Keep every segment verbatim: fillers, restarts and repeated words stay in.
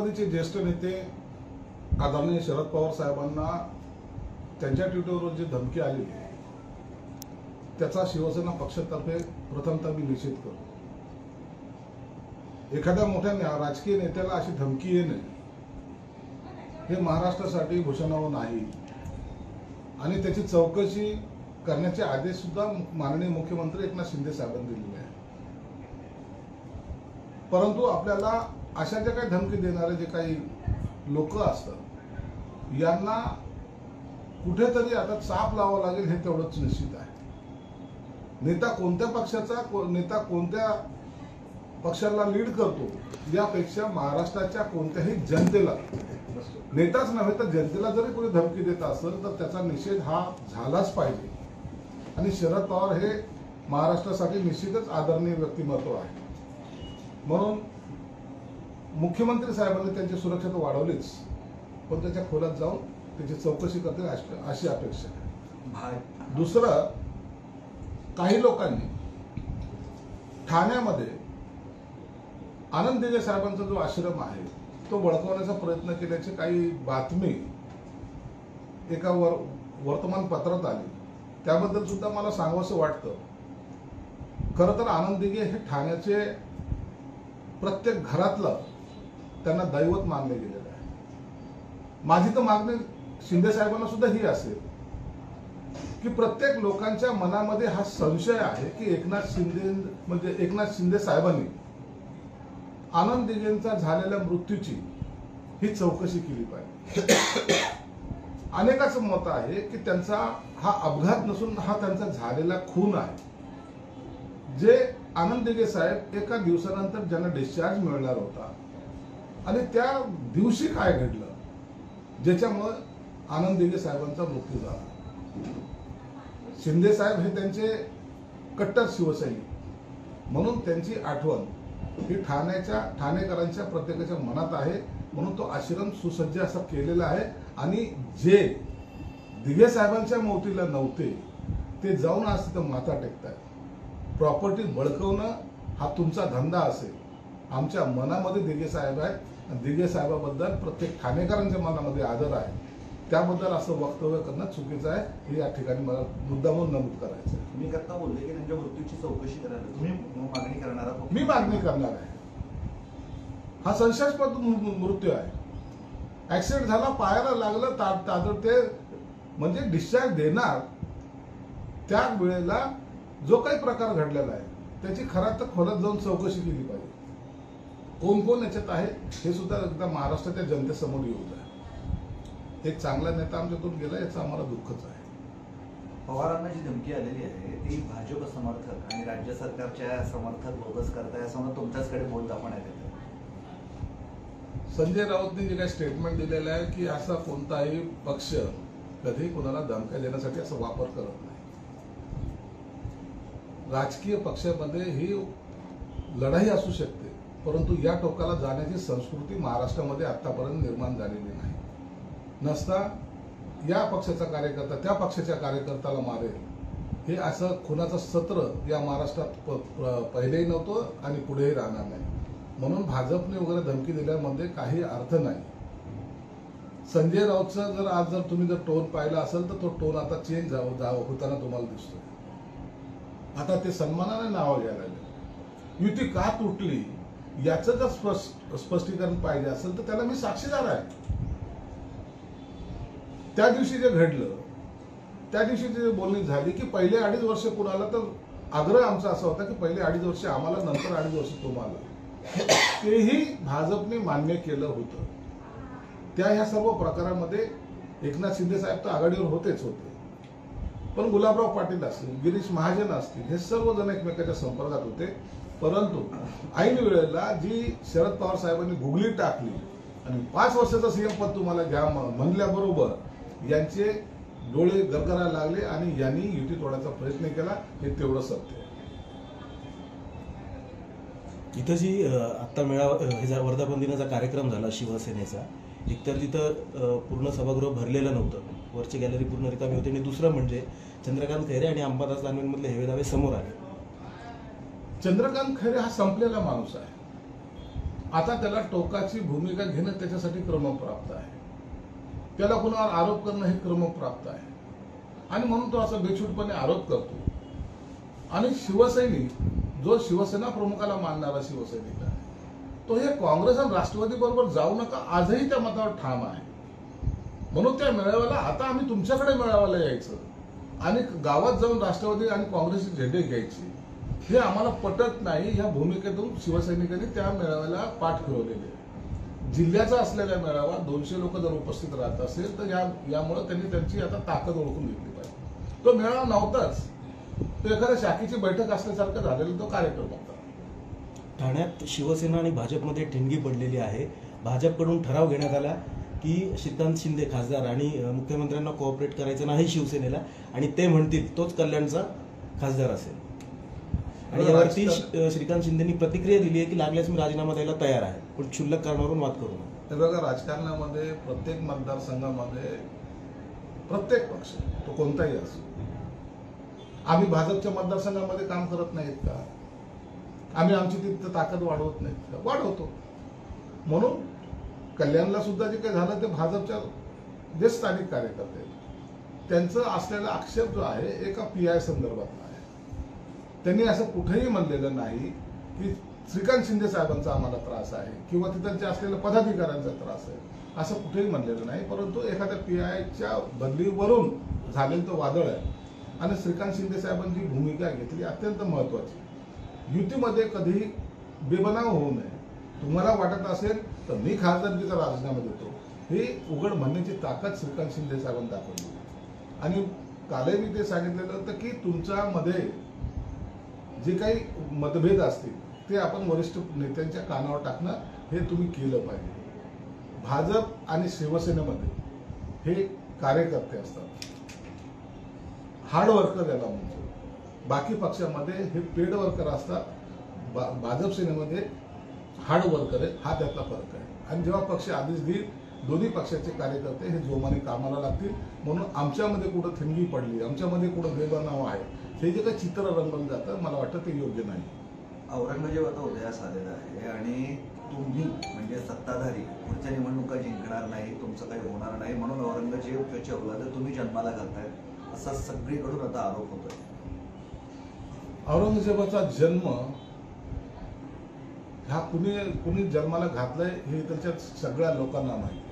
राष्ट्रवादीचे ज्येष्ठ नेते आदरणीय शरद पवार साहेबांना त्यांच्या ट्विटरवर जी धमकी आली त्याचा शिवसेना पक्षातर्फे प्रथमतः मी निषेध करतो। एखाद्या मोठ्या राजकीय नेत्याला अशी धमकी येणे हे महाराष्ट्रासाठी भूषणावह नाही आणि त्याची चौकशी करण्याचे आदेश सुद्धा माननीय मुख्यमंत्री एकनाथ शिंदे साहेबांनी दिलेले आहेत। परंतु आपल्याला अशा ज्या काही धमकी देणारे जे काही लोक असतात यांना कुठेतरी आता चाप लावावं लागेल हे तेवढंच निश्चित आहे। नेता कोणत्या पक्षाचा नेता कोणत्या पक्षाला लीड करतो यापेक्षा महाराष्ट्राच्या कोणत्याही जनतेला नेताच नव्हे तर जनतेला जरी कोणी धमकी देत असेल तर त्याचा निषेध हा झालाच पाहिजे आणि शरद पवार हे महाराष्ट्रासाठी निश्चितच आदरणीय व्यक्तिमत्व आहे। म्हणून मुख्यमंत्री साहेबांनी त्यांची सुरक्षा तर वाढवलीच पण त्याच्या खोलात जाऊन त्याची चौकशी करतील अशी अपेक्षा आहे। दुसरं, काही लोकांनी ठाण्यामध्ये आनंद दिघे साहेबांचा जो आश्रम आहे तो बळकावण्याचा प्रयत्न केल्याची काही बातमी एका वर वर्तमानपत्रात आली। त्याबद्दल सुद्धा मला सांगावंसं वाटतं। खरं तर आनंद दिघे हे ठाण्याचे प्रत्येक घरातलं त्यांना दैवत मानले गेलेलं आहे। माझी तर मागणी शिंदे साहेबांना सुद्धा ही असेल की प्रत्येक लोकांच्या मनामध्ये हा संशय आहे की एकनाथ शिंदे म्हणजे एकनाथ शिंदे साहेबांनी आनंद दिघेंचा झालेल्या मृत्यूची ही चौकशी केली पाहिजे। अनेकांचं मत आहे की त्यांचा हा अपघात नसून हा त्यांचा झालेला खून आहे। जे आनंद दिघे साहेब एका दिवसानंतर ज्यांना डिस्चार्ज मिळणार होता आणि त्या दिवशी काय घडलं ज्याच्यामुळे आनंद दिघे साहेबांचा मृत्यू झाला। शिंदे साहेब हे त्यांचे कट्टर शिवसैनिक म्हणून त्यांची आठवण ही ठाण्याच्या ठाणेकरांच्या प्रत्येकाच्या मनात आहे। म्हणून तो आश्रम सुसज्ज असा केलेला आहे आणि जे दिघे साहेबांच्या मौतीला नव्हते ते जाऊन आज तिथं माथा टेकतात। प्रॉपर्टी बळकवणं हा तुमचा धंदा असेल, आमच्या मनामध्ये दिघे साहेब आहेत। दिघे साहेबाबद्दल प्रत्येक ठाणेकरांच्या मनामध्ये आदर आहे। त्याबद्दल असं वक्तव्य करणं चुकीचं आहे हे या ठिकाणी मला मुद्दामून नमूद करायचं आहे। तुम्ही करता बोलले की त्यांच्या मृत्यूची चौकशी करायला तुम्ही मागणी करणार आहात? मी मागणी करणार आहे। हा संशयास्पद मृत्यू आहे। ऍक्सिडेंट झाला, पायाला लागलं, ताबडतोब म्हणजे डिस्चार्ज देणार त्या वेळेला जो काही प्रकार घडलेला आहे त्याची खरं तर खोलात जाऊन चौकशी केली पाहिजे। कोण कोण याच्यात आहे हे सुद्धा एकदा महाराष्ट्राच्या जनतेसमोर येऊ द्या। एक चांगला नेता आमच्यातून गेला याचं आम्हाला दुःखच आहे। पवारांना जी धमकी आलेली आहे ती भाजप समर्थक आणि राज्य सरकारच्या समर्थक बोगस करताय असं म्हणून तुमच्याचकडे बोल दाखवण्यात येतं। संजय राऊतने जे काही स्टेटमेंट दिलेलं आहे की असा कोणताही पक्ष कधी कोणाला धमक्या देण्यासाठी असा वापर करत नाही। राजकीय पक्षामध्ये ही लढाई असू शकते परंतु या टोकाला जाण्याची संस्कृती महाराष्ट्रामध्ये आतापर्यंत निर्माण झालेली नाही। नसता या पक्षाचा कार्यकर्ता त्या पक्षाच्या कार्यकर्त्याला मारेल हे असं खुनाचं सत्र या महाराष्ट्रात पहिलेही नव्हतं आणि पुढेही राहणार नाही। म्हणून भाजपने वगैरे धमकी दिल्यामध्ये काही अर्थ नाही। संजय राऊतचा जर आज जर तुम्ही जर टोन पाहिला असेल तर तो टोन आता चेंज जावं जावं होताना तुम्हाला दिसतोय। आता ते सन्मानाने नाव घ्यायला लागले। युती का तुटली याचं जर स्पष्ट स्पष्टीकरण पाहिजे असेल तर त्याला मी साक्षीदार आहे। त्या दिवशी जे घडलं त्या दिवशी जी बोलणी झाली की पहिले अडीच वर्ष कुणाला तर आग्रह आमचा असा होता की पहिले अडीच वर्ष आम्हाला नंतर अडीच वर्ष तुम्हाला तेही भाजपने मान्य केलं होतं। त्या ह्या सर्व प्रकारामध्ये एकनाथ शिंदे साहेब तर आघाडीवर होतेच होते पण गुलाबराव पाटील असतील, गिरीश महाजन असतील हे सर्वजण एकमेकाच्या संपर्कात होते। परंतु ऐन वेळेला जी शरद पवार साहेबांनी गुगली टाकली आणि पाच वर्षाचं सीएम पद तुम्हाला घ्या म्हणल्याबरोबर यांचे डोळे गरगरायला लागले आणि यांनी युती तोडायचा प्रयत्न केला हे तेवढं सत्य आहे। इथं जी आत्ता मेळावा वर्धापन दिनाचा कार्यक्रम झाला शिवसेनेचा एकतर तिथं पूर्ण सभागृह भरलेलं नव्हतं, वरची गॅलरी पूर्ण रिकामी होती आणि दुसरं म्हणजे चंद्रकांत खैरे आणि अंबादास दानवेंमधले हेवे दावे समोर आले। चंद्रकांत खैरे हा संपलेला माणूस आहे आता त्याला टोकाची भूमिका घेणं त्याच्यासाठी क्रमप्राप्त आहे. त्याला कुणावर आरोप करणं हे क्रमप्राप्त आहे आणि म्हणून तो असा बेछूटपणे आरोप करतो. आणि शिवसैनिक जो शिवसेना प्रमुखाला मानणारा शिवसैनिक आहे तो हे काँग्रेस आणि राष्ट्रवादी बरोबर जाऊ नका आजही त्या मतावर ठाम आहे. म्हणून त्या मेळाव्याला आता आम्ही तुमच्याकडे मेळाव्याला यायचं आणि गावात जाऊन राष्ट्रवादी आणि काँग्रेसचे झेंडे घ्यायचे हे आम्हाला पटत नाही. ह्या भूमिकेतून शिवसैनिकांनी त्या मेळाव्याला पाठ फिरवलेली आहे. जिल्ह्याचा असलेला मेळावा दोनशे लोक जर उपस्थित राहत असेल तर या यामुळे त्यांनी त्यांची आता ताकद ओळखून घेतली पाहिजे. तो मेळावा नव्हताच, तो एखाद्या शाखेची बैठक असल्यासारखं झालेला तो कार्यक्रम होता. ठाण्यात शिवसेना आणि भाजपमध्ये ठिणगी पडलेली आहे. भाजपकडून ठराव घेण्यात आला की श्रीकांत शिंदे खासदार आणि मुख्यमंत्र्यांना कोऑपरेट करायचं नाही शिवसेनेला आणि ते म्हणतील तोच कल्याणचा खासदार असेल. आणि यावरती श्रीकांत शिंदेनी प्रतिक्रिया दिली आहे की लागल्यास मी राजीनामा द्यायला तयार आहे, पण क्षुल्लक कारणावरून वाद करू नये. हे बघा, राजकारणामध्ये प्रत्येक मतदारसंघामध्ये प्रत्येक पक्ष तो कोणताही असो, आम्ही भाजपच्या मतदारसंघामध्ये काम करत नाहीत का? आम्ही आमची तिथं ताकद वाढवत नाहीत का? वाढवतो. म्हणून कल्याणला सुद्धा जे काही झालं ते भाजपच्या जे स्थानिक कार्यकर्ते आहेत त्यांचं असलेला आक्षेप जो आहे एका पी आय संदर्भात आहे. त्यांनी असं कुठेही म्हणलेलं नाही की श्रीकांत शिंदे साहेबांचा आम्हाला त्रास आहे किंवा तिथल्या असलेल्या पदाधिकाऱ्यांचा त्रास आहे, असं कुठेही म्हणलेलं नाही. परंतु एखाद्या पी आयच्या बदलीवरून झालेलं तो वादळ आहे आणि श्रीकांत शिंदे साहेबांनी जी भूमिका घेतली अत्यंत महत्वाची. युतीमध्ये कधीही बेबनाव होऊ नये. तुम्हाला वाटत असेल तर मी खासदारकीचा राजीनामा देतो हे उघड म्हणण्याची ताकद श्रीकांत शिंदे साहेबांनी दाखवली. आणि कालही मी ते सांगितलेलं होतं की तुमच्यामध्ये जे काही मतभेद असतील ते आपण वरिष्ठ नेत्यांच्या कानावर टाकणं हे तुम्ही केलं पाहिजे. भाजप आणि शिवसेनेमध्ये हे कार्यकर्ते असतात, हार्ड वर्कर याला म्हणतो. बाकी पक्षामध्ये हे पेड वर्कर असतात. भाजप सेनेमध्ये हार्ड वर्कर आहे, हा त्यातला फरक आहे. आणि जेव्हा पक्ष आदेश देईल दोन्ही पक्षाचे कार्यकर्ते हे जोमाने कामाला लागतील. म्हणून आमच्यामध्ये कुठं थिंगी पडली, आमच्यामध्ये कुठं बेबनाव आहे हे जे काही चित्र रंगवलं जातं मला वाटतं ते योग्य नाही. औरंगजेब आता उदयास आलेला आहे आणि तुम्ही म्हणजे सत्ताधारी पुढच्या निवडणुका जिंकणार नाही, तुमचं काही होणार नाही म्हणून औरंगजेबच्या औलाद तुम्ही जन्माला घालताय असा सगळीकडून आता आरोप होतोय. औरंगजेबाचा जन्म हा कुणी कुणी जन्माला घातलाय हे त्याच्या सगळ्या लोकांना माहिती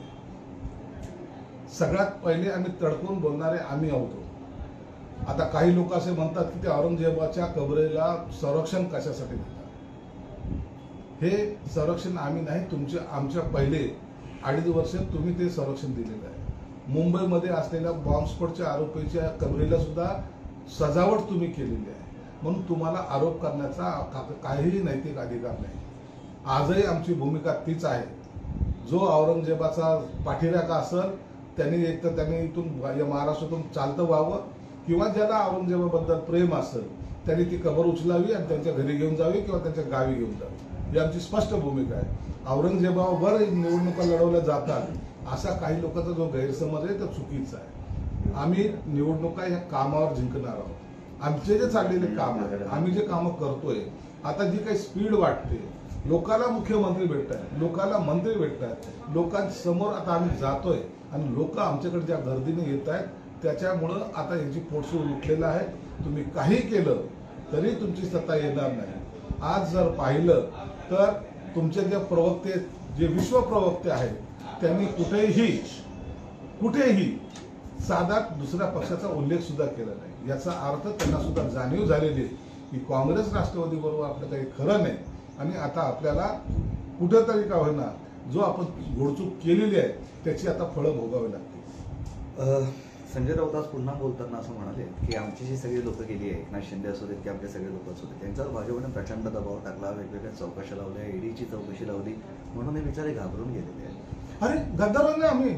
आहे. सगळ्यात पहिले आम्ही तडकून बोलणारे आम्ही आहोत. आता काही लोक असे म्हणतात की ते औरंगजेबाच्या कबरेला संरक्षण कशासाठी देतात. हे संरक्षण आम्ही नाही, तुमचे आमच्या पहिले अडीच वर्ष तुम्ही ते संरक्षण दिलेलं आहे. मुंबईमध्ये असलेल्या बॉम्बस्फोटच्या आरोपीच्या कबरेला सुद्धा सजावट तुम्ही केलेली आहे. म्हणून तुम्हाला आरोप करण्याचा काहीही नैतिक अधिकार नाही. आजही आमची भूमिका तीच आहे. जो औरंगजेबाचा पाठीराखा असेल त्यांनी एक तर त्यांनी इथून या महाराष्ट्रातून चालतं व्हावं किंवा ज्याला औरंगजेबाबद्दल प्रेम असेल त्यांनी ती कबर उचलावी आणि त्यांच्या घरी घेऊन जावी किंवा त्यांच्या गावी घेऊन जावी. ही आमची स्पष्ट भूमिका आहे. औरंगजेबावर निवडणुका लढवल्या जातात असा काही लोकांचा जो गैरसमज आहे तो चुकीचा आहे. आम्ही निवडणुका ह्या कामावर जिंकणार आहोत. आमचे जे चाललेले काम आहे, आम्ही जे कामं करतोय, आता जी काही स्पीड वाटते, लोकांना मुख्यमंत्री भेटत आहेत, लोकांना मंत्री भेटत आहेत, लोकांसमोर आता आम्ही जातोय आणि लोक आमच्याकडे ज्या गर्दीने येत आहेत त्याच्यामुळं आता याची पोटसूळ उठलेलं आहे. तुम्ही काही केलं तरी तुमची सत्ता येणार नाही. आज जर पाहिलं तर तुमचे जे प्रवक्ते जे विश्व प्रवक्ते आहेत त्यांनी कुठेही कुठेही साधा दुसऱ्या पक्षाचा उल्लेख सुद्धा केला नाही. याचा अर्थ त्यांना सुद्धा जाणीव झालेली आहे की काँग्रेस राष्ट्रवादी बरोबर आपलं काही खरं नाही आणि आता आपल्याला कुठेतरी का होईना जो आपण घोडचूक केलेली आहे त्याची आता फळं भोगावी लागतील. संजय राऊत आज पुन्हा बोलताना असं म्हणाले की आमची जी सगळी लोक गेली आहे, एकनाथ शिंदे असू देत की आपले सगळे लोक असू देत, त्यांच्यावर भाजपने प्रचंड दबाव टाकला, वेगवेगळ्या चौकशा लावल्या, ईडीची चौकशी लावली म्हणून हे बिचारे घाबरून गेलेले आहेत. अरे गद्दारांनी आम्ही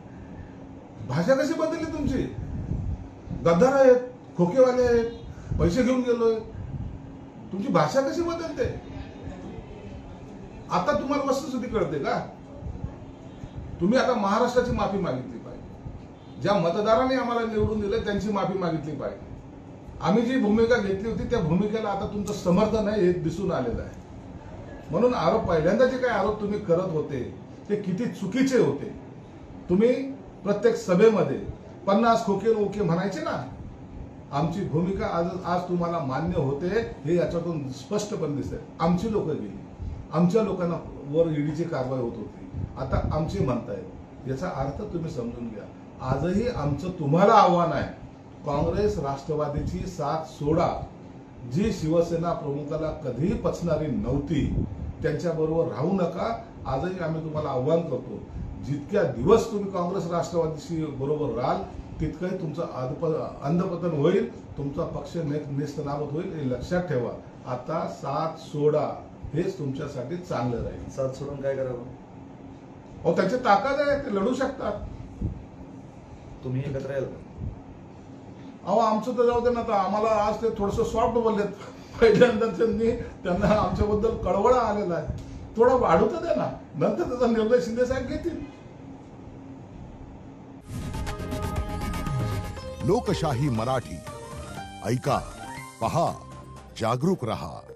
भाषा कशी बदलली तुमची? गद्दार आहेत, खोकेवाले आहेत, पैसे घेऊन गेलोय, तुमची भाषा कशी बदलते? आता तुम्हाला वस्तुस्थिती कळते का? तुम्ही आता महाराष्ट्राची माफी मागितली पाहिजे. ज्या मतदारांनी आम्हाला निवडून दिलं त्यांची माफी मागितली पाहिजे. आम्ही जी भूमिका घेतली होती त्या भूमिकेला आता तुमचं समर्थन आहे हे दिसून आलेलं आहे. म्हणून आरोप पहिल्यांदा जे काही आरोप तुम्ही करत होते ते किती चुकीचे होते. तुम्ही प्रत्येक सभेमध्ये पन्नास खोके न ओके म्हणायचे ना. आमची भूमिका आज आज तुम्हाला मान्य होते हे याच्यातून स्पष्टपणे दिसतंय. आमची लोक गेली, आमच्या लोकांना वर ईडीची कारवाई होत होती, आता आमची म्हणतायत. याचा अर्थ तुम्ही समजून घ्या. आजही आमचं तुम्हाला आव्हान आहे, काँग्रेस राष्ट्रवादीची साथ सोडा. जी शिवसेना प्रमुखाला कधीही पचणारी नव्हती त्यांच्याबरोबर राहू नका. आजही आम्ही तुम्हाला आव्हान करतो, जितक्या दिवस तुम्ही काँग्रेस राष्ट्रवादीशी बरोबर राहाल तितकंही तुमचं अंधपतन होईल, तुमचा पक्ष नेस्तनाबूत होईल हे लक्षात ठेवा. आता साथ सोडा, हेच तुमच्यासाठी चांगलं राहील. साथ सोडून काय करावं? अहो त्याची ताकद आहे, ते लढू शकतात. तुम्ही एकत्र याल का? अहो आमचं तर जाऊ दे ना. आता आम्हाला आज ते थोडस सॉफ्ट बोललेत. पहिल्यांदा त्यांनी त्यांना आमच्याबद्दल कळवळा आलेला आहे. थोडा वाढू तर द्या ना, नंतर त्याचा निर्णय शिंदे साहेब घेतील. लोकशाही मराठी ऐका, पहा, जागरूक रहा.